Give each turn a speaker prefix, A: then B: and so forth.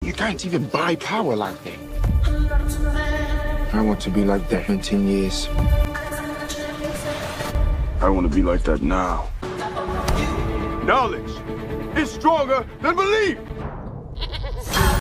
A: You can't even buy power like that. I want to be like that in 10 years. I want to be like that now.
B: Knowledge is stronger than belief.